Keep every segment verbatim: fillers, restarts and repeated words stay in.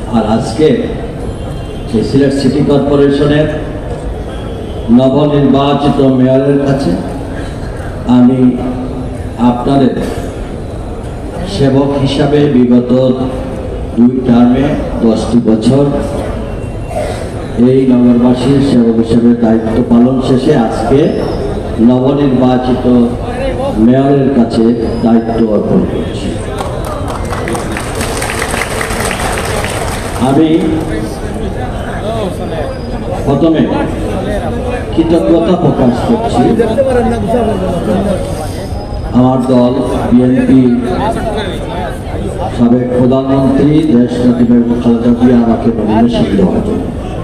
আর আজকে সিলেট সিটি কর্পোরেশনের নবনির্বাচিত মেয়রের কাছে আমি আপনাদের সেবক হিসাবে বিগত দুই টার্মে দশটি বছর এই নগরবাসীর সেবক হিসাবে দায়িত্ব পালন শেষে আজকে নবনির্বাচিত মেয়রের কাছে দায়িত্ব অর্পণ করছি। আমি প্রথমে কৃতজ্ঞতা প্রকাশ করছি আমার দল বিএনপি সাবেক প্রধানমন্ত্রী দেশনেত্রী বেগম খালেদা জিয়া আমাকে নমিনেশন দেওয়ার জন্য।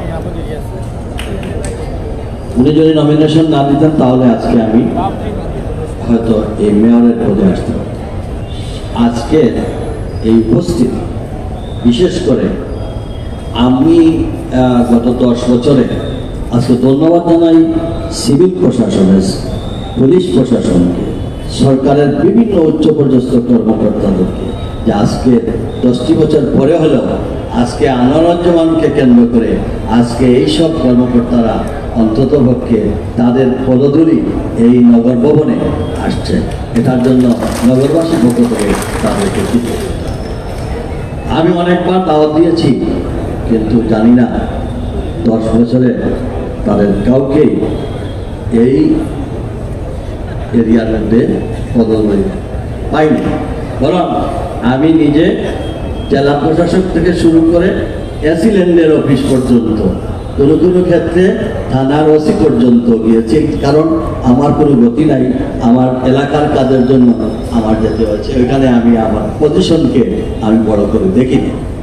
উনি যদি নমিনেশন না দিতেন তাহলে আজকে আমি হয়তো এই মেয়রের পদে আসতাম। আজকে এই উপস্থিতি বিশেষ করে আমি গত দশ বছরে আজকে ধন্যবাদ জানাই সিভিল প্রশাসনের, পুলিশ প্রশাসনকে, সরকারের বিভিন্ন উচ্চ পর্যস্ত কর্মকর্তাদেরকে, যে আজকে দশটি বছর পরে হলেও আজকে আনারজ্জমানকে কেন্দ্র করে আজকে এইসব কর্মকর্তারা অন্ততপক্ষে তাদের পদধূলি এই নগর ভবনে আসছে। এটার জন্য নগরবাসীর পক্ষ থেকে তাদেরকে কৃতজ্ঞতা। আমি অনেকবার দাওয়াত দিয়েছি, কিন্তু জানি না দশ বছরে তাদের কাউকেই এই এরিয়ার মধ্যে পদধূলি পাইনি। বরং আমি নিজে জেলা প্রশাসক থেকে শুরু করে অ্যাসিল্যান্ডের অফিস পর্যন্ত, কোনো কোনো ক্ষেত্রে থানার ওসি পর্যন্ত গিয়েছি, কারণ আমার কোনো গতি নাই। আমার এলাকার কাজের জন্য আমার যেতে হচ্ছে, ওইখানে আমি আমার পজিশনকে আমি বড় করে দেখিনি।